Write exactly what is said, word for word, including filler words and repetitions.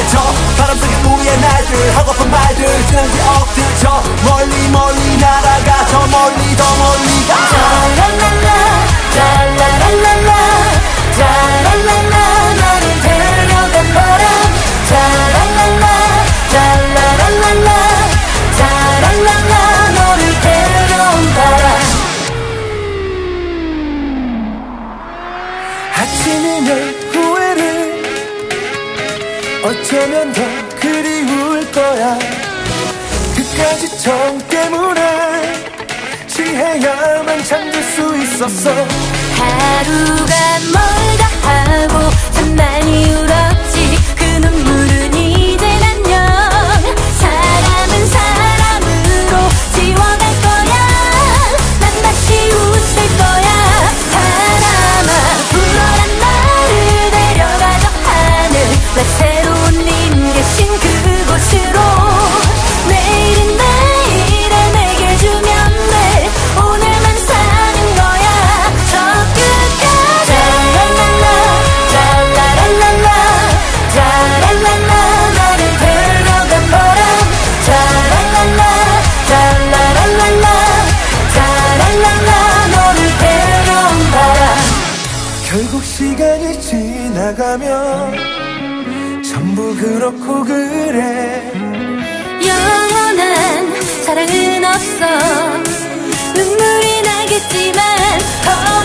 저 바람 속에 우리의 날들 하고픈 말들 지난 기억들 저 멀리 멀리 날아가 저 멀리 더 멀리 가 자랄랄라 자랄랄랄라 자랄랄라 나를 데려간 바람 자랄랄라 자랄랄랄라 자랄랄라 너를 데려온 바람 아침이면 후회를 어쩌면 더 그리울 거야 그까지 정 때문에 취해야만 잠들 수 있었어 하루가 멀다 하고 참 많이 울었지 그 눈물은 이젠 안녕 사람은 사람으로 지워갈 거야 난 다시 웃을 거야 바람아 불어란 나를 데려가줘 하늘 나 새로운 님 계신 그곳으로 내일은 내일에 내게 주면 돼 오늘만 사는 거야 저 끝까지 자랄랄라 자랄랄랄라 자랄랄라 나를 데려간 바람 자랄랄라 자랄랄랄라 자랄랄라 너를 데려온 바람 결국 시간이 지나가면 전부 그렇고 그래 영원한 사랑은 없어 눈물이 나겠지만